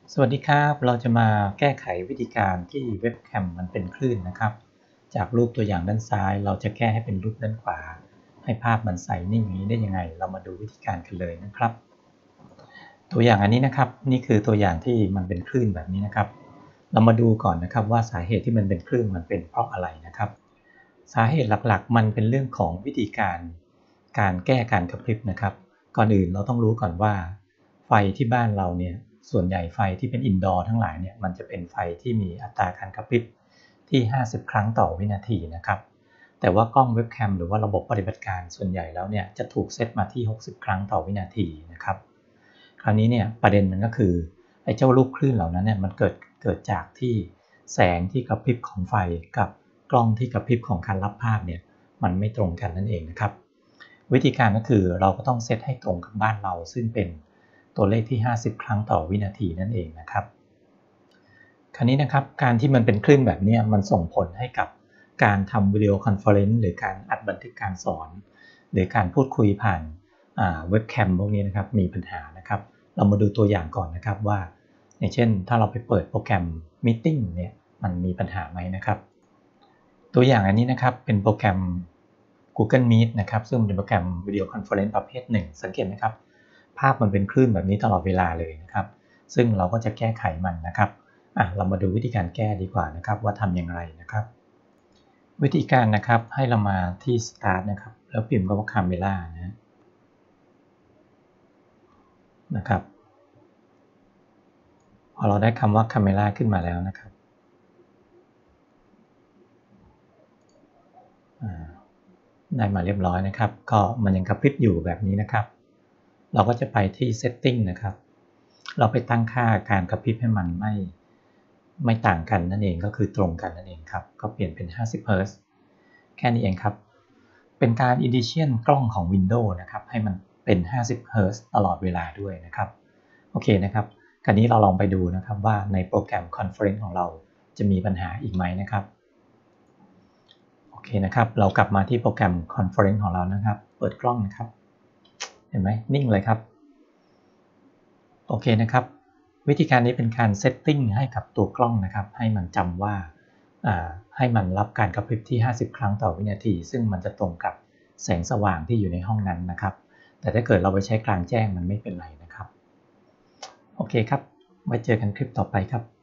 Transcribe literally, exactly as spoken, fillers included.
สวัสดีครับเราจะมาแก้ไขวิธีการที่เว็บแคมมันเป็นคลื่นนะครับจากรูปตัวอย่างด้านซ้ายเราจะแก้ให้เป็นรูปด้านขวาให้ภาพมันใสนิ่งอย่างนี้ได้ยังไงเรามาดูวิธีการกันเลยนะครับตัวอย่างอันนี้นะครับนี่คือตัวอย่างที่มันเป็นคลื่นแบบนี้นะครับเรามาดูก่อนนะครับว่าสาเหตุที่มันเป็นคลื่นมันเป็นเพราะอะไรนะครับสาเหตุหลักๆมันเป็นเรื่องของวิธีการการแก้การกระพริบนะครับก่อนอื่นเราต้องรู้ก่อนว่าไฟที่บ้านเราเนี่ยส่วนใหญ่ไฟที่เป็นอินดอร์ทั้งหลายเนี่ยมันจะเป็นไฟที่มีอัตราการกระพริบที่ห้าสิบครั้งต่อวินาทีนะครับแต่ว่ากล้องเว็บแคมหรือว่าระบบปฏิบัติการส่วนใหญ่แล้วเนี่ยจะถูกเซตมาที่หกสิบครั้งต่อวินาทีนะครับคราวนี้เนี่ยประเด็นมันก็คือไอ้เจ้าลูกคลื่นเหล่านั้นเนี่ยมันเกิดเกิดจากที่แสงที่กระพริบของไฟกับกล้องที่กระพริบของการรับภาพเนี่ยมันไม่ตรงกันนั่นเองนะครับวิธีการก็คือเราก็ต้องเซตให้ตรงกับบ้านเราซึ่งเป็นตัวเลขที่ห้าสิบครั้งต่อวินาทีนั่นเองนะครับคราวนี้นะครับการที่มันเป็นคลื่นแบบนี้มันส่งผลให้กับการทำวิดีโอคอนเฟอเรนซ์หรือการอัดบันทึกการสอนหรือการพูดคุยผ่านเว็บแคมพวกนี้นะครับมีปัญหานะครับเรามาดูตัวอย่างก่อนนะครับว่าอย่างเช่นถ้าเราไปเปิดโปรแกรม Meeting เนี่ยมันมีปัญหาไหมนะครับตัวอย่างอันนี้นะครับเป็นโปรแกรม Google Meet นะครับซึ่งเป็นโปรแกรมวิดีโอคอนเฟอเรนซ์ประเภทหนึ่งสังเกตไหมครับภาพมันเป็นคลื่นแบบนี้ตลอดเวลาเลยนะครับซึ่งเราก็จะแก้ไขมันนะครับอ่ะเรามาดูวิธีการแก้ดีกว่านะครับว่าทำอย่างไรนะครับวิธีการนะครับให้เรามาที่ Start นะครับแล้วพิมพ์คำว่า Camera นะนะครับพอเราได้คำว่า Camera ขึ้นมาแล้วนะครับได้มาเรียบร้อยนะครับก็มันยังกระพริบอยู่แบบนี้นะครับเราก็จะไปที่ Setting นะครับเราไปตั้งค่าการกระพริบให้มันไม่ไม่ต่างกันนั่นเองก็คือตรงกันนั่นเองครับก็เปลี่ยนเป็นห้าสิบเฮิร์ตซ์แค่นี้เองครับเป็นการ Edition กล้องของ Windows นะครับให้มันเป็นห้าสิบเฮิร์ตซ์ตลอดเวลาด้วยนะครับโอเคนะครับคราวนี้เราลองไปดูนะครับว่าในโปรแกรม Conference ของเราจะมีปัญหาอีกไหมนะครับโอเคนะครับเรากลับมาที่โปรแกรม Conference ของเรานะครับเปิดกล้องนะครับเห็นไหมนิ่งเลยครับโอเคนะครับวิธีการนี้เป็นการเซตติ้งให้กับตัวกล้องนะครับให้มันจำว่าให้มันรับการกระพริบที่ห้าสิบครั้งต่อวินาทีซึ่งมันจะตรงกับแสงสว่างที่อยู่ในห้องนั้นนะครับแต่ถ้าเกิดเราไปใช้กลางแจ้งมันไม่เป็นไรนะครับโอเคครับไว้เจอกันคลิปต่อไปครับ